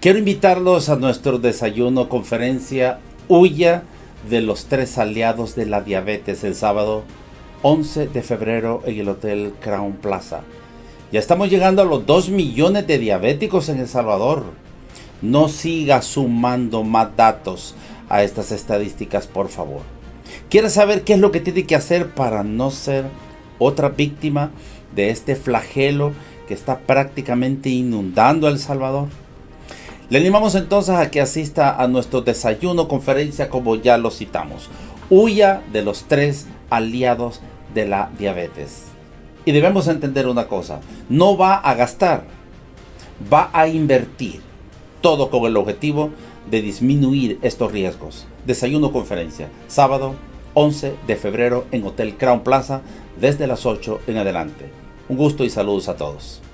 Quiero invitarlos a nuestro desayuno conferencia Huya de los 3 aliados de la diabetes el sábado 11 de febrero en el Hotel Crown Plaza. Ya estamos llegando a los 2 millones de diabéticos en El Salvador. No siga sumando más datos a estas estadísticas, por favor. ¿Quieres saber qué es lo que tiene que hacer para no ser otra víctima de este flagelo que está prácticamente inundando a El Salvador? Le animamos entonces a que asista a nuestro desayuno conferencia, como ya lo citamos. Huya de los 3 aliados de la diabetes. Y debemos entender una cosa: no va a gastar, va a invertir, todo con el objetivo de disminuir estos riesgos. Desayuno conferencia, sábado 11 de febrero en Hotel Crown Plaza, desde las 8 en adelante. Un gusto y saludos a todos.